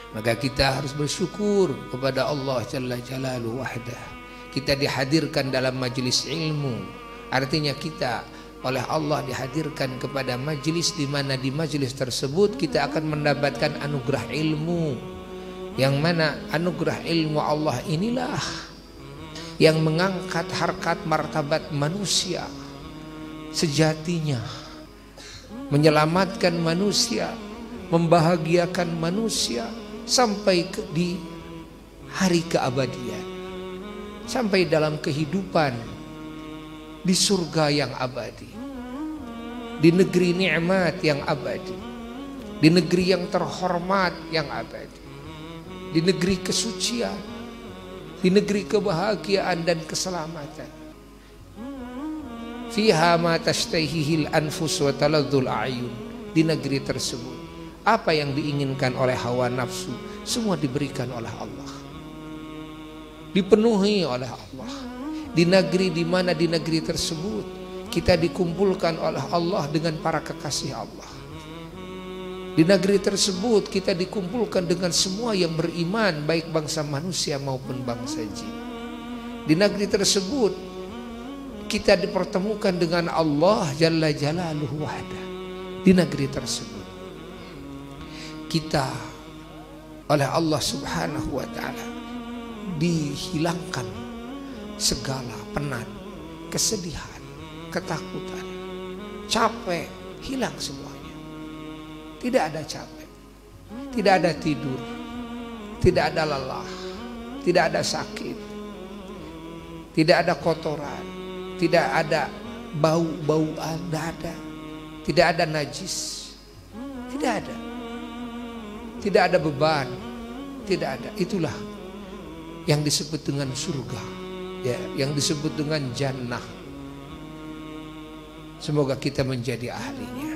Maka kita harus bersyukur kepada Allah Jalla Jalaluhu wahdah. Kita dihadirkan dalam majelis ilmu. Artinya kita oleh Allah dihadirkan kepada majelis, di mana di majelis tersebut kita akan mendapatkan anugerah ilmu. Yang mana anugerah ilmu Allah inilah yang mengangkat harkat martabat manusia sejatinya, menyelamatkan manusia, membahagiakan manusia sampai di hari keabadian, sampai dalam kehidupan di surga yang abadi, di negeri nikmat yang abadi, di negeri yang terhormat yang abadi, di negeri kesucian, di negeri kebahagiaan dan keselamatan. Fiha ma tashtahihil anfus wa taladzul a'yun. Di negeri tersebut apa yang diinginkan oleh hawa nafsu semua diberikan oleh Allah, dipenuhi oleh Allah. Di negeri di mana di negeri tersebut kita dikumpulkan oleh Allah dengan para kekasih Allah. Di negeri tersebut kita dikumpulkan dengan semua yang beriman, baik bangsa manusia maupun bangsa jin. Di negeri tersebut kita dipertemukan dengan Allah Jalla Jalaluhu wahdah. Di negeri tersebut kita oleh Allah Subhanahu wa ta'ala dihilangkan segala penat, kesedihan, ketakutan, capek, hilang semuanya. Tidak ada capek, tidak ada tidur, tidak ada lelah, tidak ada sakit, tidak ada kotoran, tidak ada bau-bauan, tidak ada najis, tidak ada beban, tidak ada. Itulah yang disebut dengan surga, ya, yang disebut dengan jannah. Semoga kita menjadi ahlinya.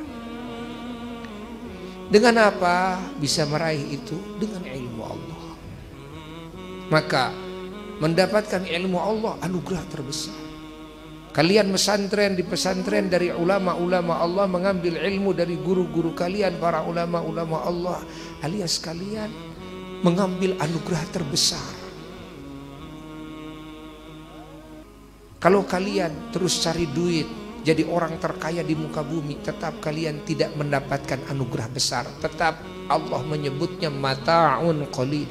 Dengan apa bisa meraih itu? Dengan ilmu Allah. Maka mendapatkan ilmu Allah anugerah terbesar. Kalian pesantren, di pesantren dari ulama-ulama Allah, mengambil ilmu dari guru-guru kalian, para ulama-ulama Allah, alias kalian mengambil anugerah terbesar. Kalau kalian terus cari duit, jadi orang terkaya di muka bumi, tetap kalian tidak mendapatkan anugerah besar. Tetap Allah menyebutnya mata'un qalil,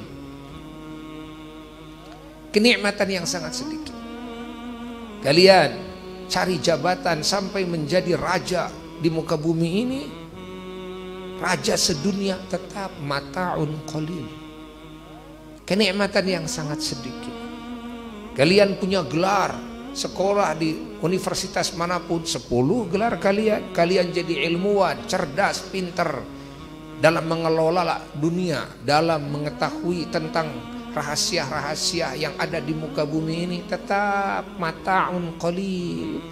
kenikmatan yang sangat sedikit. Kalian cari jabatan sampai menjadi raja di muka bumi ini, raja sedunia, tetap mata'un qalil, kenikmatan yang sangat sedikit. Kalian punya gelar, sekolah di universitas manapun, 10 gelar kalian jadi ilmuwan, cerdas, pinter dalam mengelola dunia, dalam mengetahui tentang rahasia-rahasia yang ada di muka bumi ini, tetap mata'un qalil.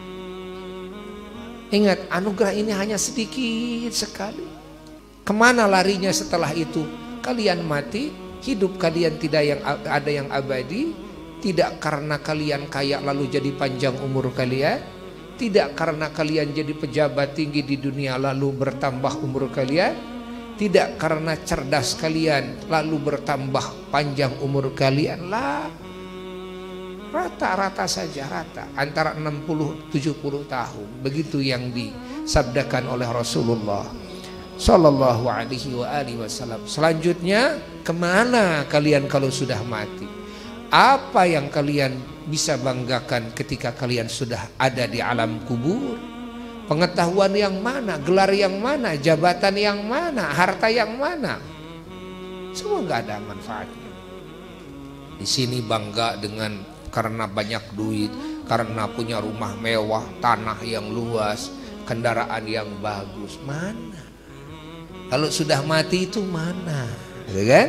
Ingat, anugerah ini hanya sedikit sekali. Kemana larinya setelah itu? Kalian mati, hidup kalian tidak ada yang abadi. Tidak karena kalian kaya lalu jadi panjang umur kalian, tidak karena kalian jadi pejabat tinggi di dunia lalu bertambah umur kalian, tidak karena cerdas kalian lalu bertambah panjang umur kalian. Lah, rata-rata saja, rata antara 60-70 tahun. Begitu yang disabdakan oleh Rasulullah Sallallahu alaihi wasallam. Selanjutnya, kemana kalian kalau sudah mati? Apa yang kalian bisa banggakan ketika kalian sudah ada di alam kubur? Pengetahuan yang mana? Gelar yang mana? Jabatan yang mana? Harta yang mana? Semua nggak ada manfaatnya. Di sini bangga dengan karena banyak duit, karena punya rumah mewah, tanah yang luas, kendaraan yang bagus. Mana? Kalau sudah mati itu mana? Gitu kan?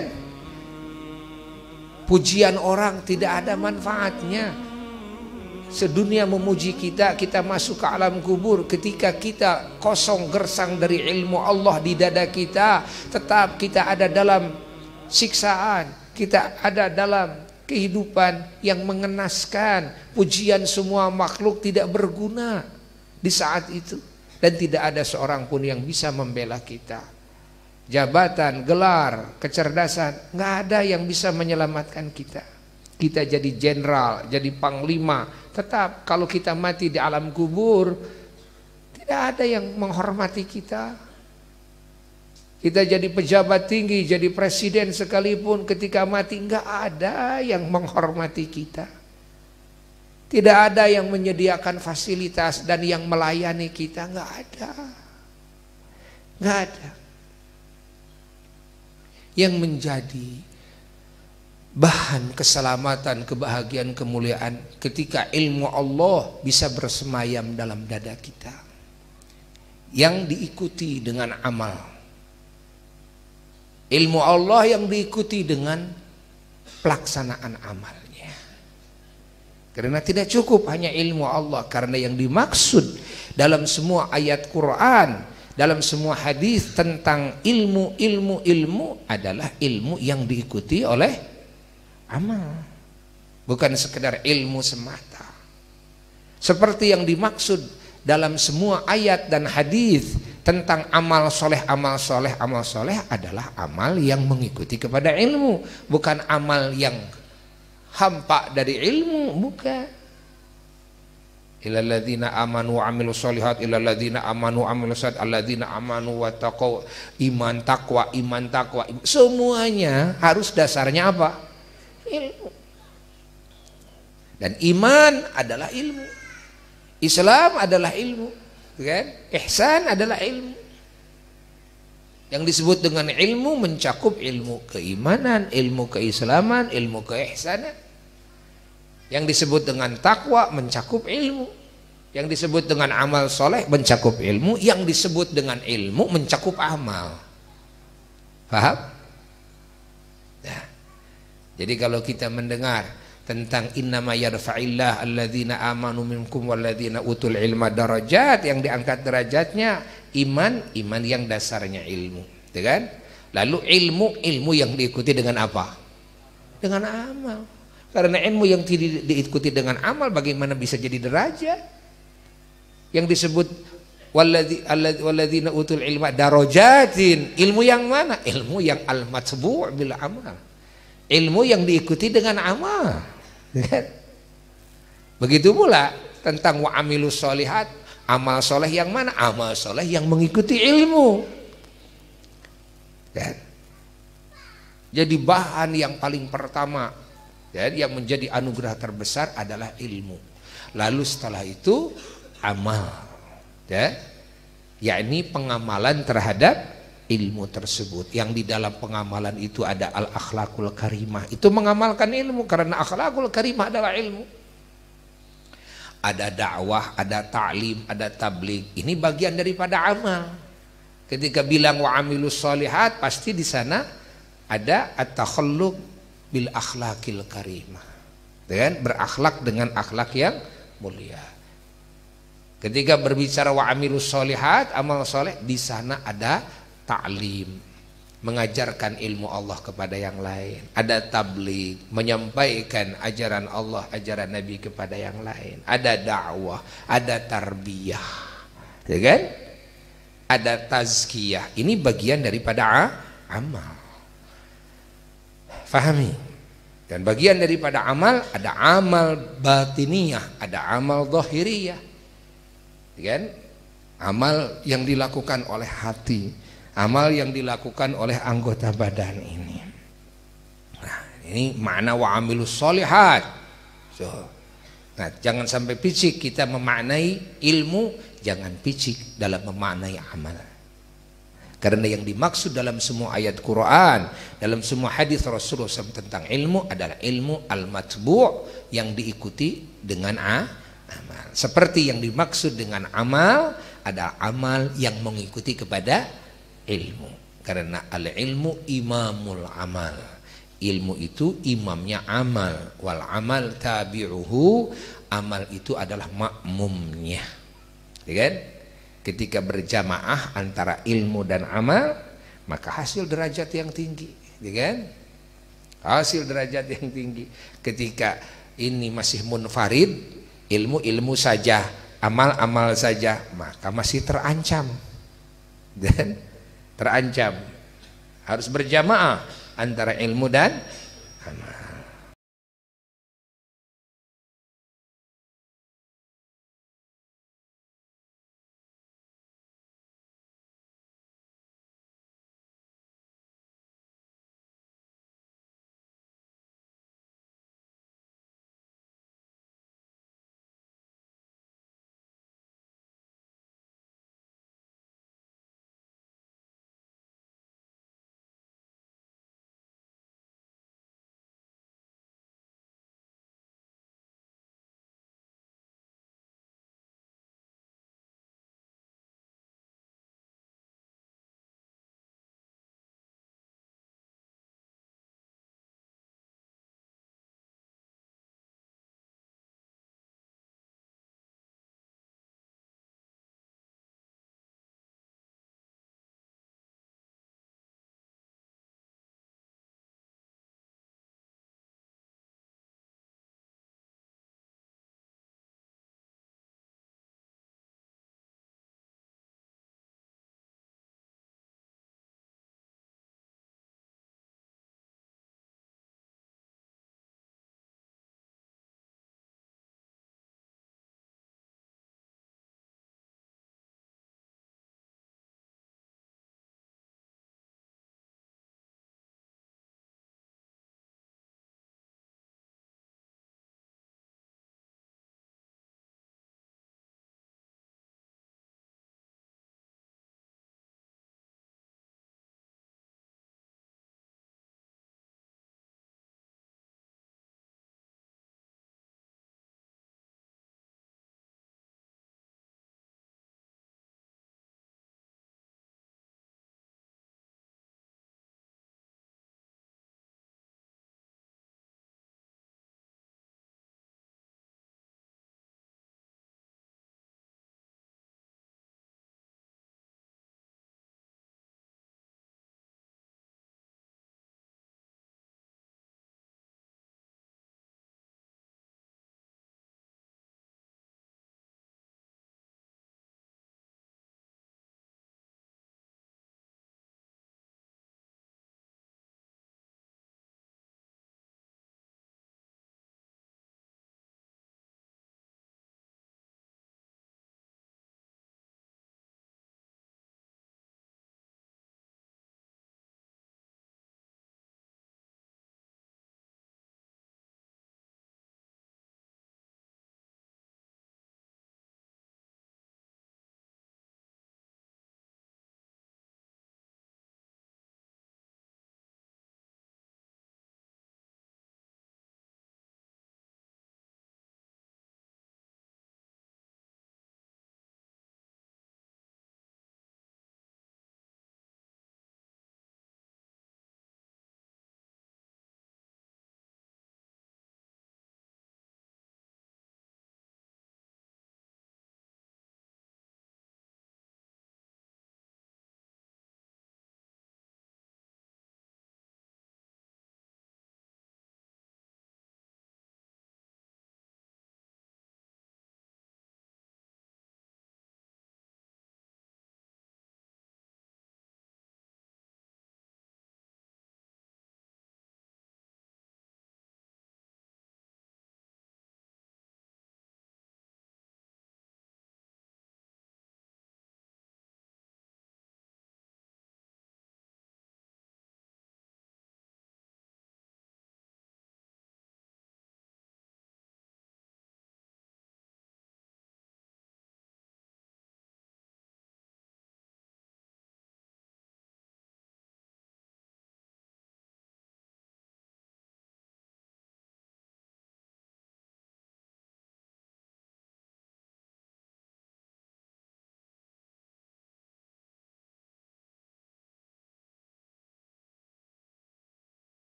Pujian orang tidak ada manfaatnya. Sedunia memuji kita, kita masuk ke alam kubur. Ketika kita kosong gersang dari ilmu Allah di dada kita, tetap kita ada dalam siksaan, kita ada dalam kehidupan yang mengenaskan. Pujian semua makhluk tidak berguna di saat itu, dan tidak ada seorang pun yang bisa membela kita. jabatan, gelar, kecerdasan, nggak ada yang bisa menyelamatkan kita. Kita jadi jenderal, jadi panglima, tetap kalau kita mati di alam kubur tidak ada yang menghormati kita. Kita jadi pejabat tinggi, jadi presiden sekalipun, ketika mati nggak ada yang menghormati kita. Tidak ada yang menyediakan fasilitas dan yang melayani kita, nggak ada. Nggak ada. Yang menjadi bahan keselamatan, kebahagiaan, kemuliaan ketika ilmu Allah bisa bersemayam dalam dada kita, yang diikuti dengan amal. Ilmu Allah yang diikuti dengan pelaksanaan amalnya. Karena tidak cukup hanya ilmu Allah, karena yang dimaksud dalam semua ayat Quran, dalam semua hadis tentang ilmu adalah ilmu yang diikuti oleh amal, bukan sekedar ilmu semata. Seperti yang dimaksud dalam semua ayat dan hadis tentang amal soleh adalah amal yang mengikuti kepada ilmu, bukan amal yang hampa dari ilmu, bukan. Illal ladzina amanu wa amilus solihat, illal ladzina amanu wa amilus solihat, alladzina amanu wa taqaw, iman takwa, semuanya harus dasarnya apa? Ilmu. Dan iman adalah ilmu, Islam adalah ilmu, kan? Ihsan adalah ilmu. Yang disebut dengan ilmu mencakup ilmu keimanan, ilmu keislaman, ilmu keihsanan. Yang disebut dengan takwa mencakup ilmu. Yang disebut dengan amal soleh mencakup ilmu. Yang disebut dengan ilmu mencakup amal. Paham? Nah, jadi kalau kita mendengar tentang innama yarfa'illah alladzina amanu minkum walladzina utul ilma darajat, yang diangkat derajatnya iman yang dasarnya ilmu, kan? Lalu ilmu yang diikuti dengan apa? Dengan amal. Karena ilmu yang tidak diikuti dengan amal bagaimana bisa jadi derajat? Yang disebut walladzina utul ilma darajatin, ilmu yang mana? Ilmu yang al-matbu' bil amal. Ilmu yang diikuti dengan amal. Begitu pula tentang wa amilus solihat, amal soleh yang mana? Amal soleh yang mengikuti ilmu. Dan jadi bahan yang paling pertama dan yang menjadi anugerah terbesar adalah ilmu. Lalu setelah itu amal, ya, yakni pengamalan terhadap ilmu tersebut. Yang di dalam pengamalan itu ada al-akhlakul karimah, itu mengamalkan ilmu, karena akhlakul karimah adalah ilmu. Ada dakwah, ada ta'lim, ada tabligh, ini bagian daripada amal. Ketika bilang wa amilus solihat, pasti di sana ada at-takhalluq bil akhlakil karimah, dengan berakhlak dengan akhlak yang mulia. Ketika berbicara wa amilus solihat, amal soleh, di sana ada ta'lim, mengajarkan ilmu Allah kepada yang lain. Ada tabligh, menyampaikan ajaran Allah, ajaran Nabi kepada yang lain. Ada dakwah, ada tarbiyah, ya kan? Ada tazkiyah. Ini bagian daripada amal. Fahami? Dan bagian daripada amal ada amal batiniyah, ada amal zahiriyah, ya kan? Amal yang dilakukan oleh hati, amal yang dilakukan oleh anggota badan ini. Nah, ini makna wa amilus solihat. So, nah, jangan sampai picik kita memaknai ilmu, jangan picik dalam memaknai amal. Karena yang dimaksud dalam semua ayat Quran, dalam semua hadis Rasulullah SAW tentang ilmu adalah ilmu al-matbu' yang diikuti dengan amal. Seperti yang dimaksud dengan amal adalah amal yang mengikuti kepada ilmu. Karena al-ilmu imamul amal. Ilmu itu imamnya amal. Wal amal tabi'uhu, amal itu adalah makmumnya. Ya kan? Ketika berjamaah antara ilmu dan amal, maka hasil derajat yang tinggi, ya kan? Hasil derajat yang tinggi. Ketika ini masih munfarid, ilmu saja, amal saja, maka masih terancam. Dan terancam harus berjamaah antara ilmu dan amal.